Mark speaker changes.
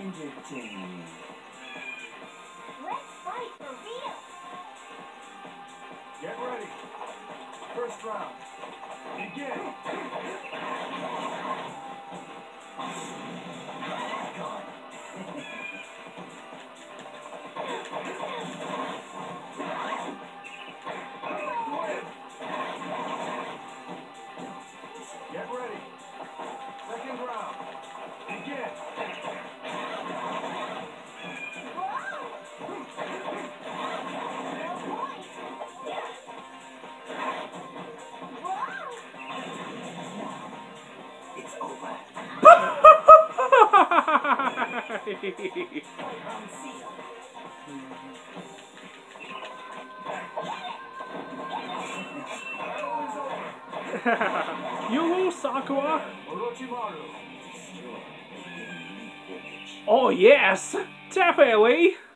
Speaker 1: entertaining.
Speaker 2: Let's fight for real.
Speaker 3: Get ready. First round. Begin.
Speaker 1: God.
Speaker 3: Get ready. Second round. Begin.
Speaker 1: It's over.
Speaker 4: You lose, Sakura.
Speaker 3: Orochimaru.
Speaker 4: Oh yes, definitely.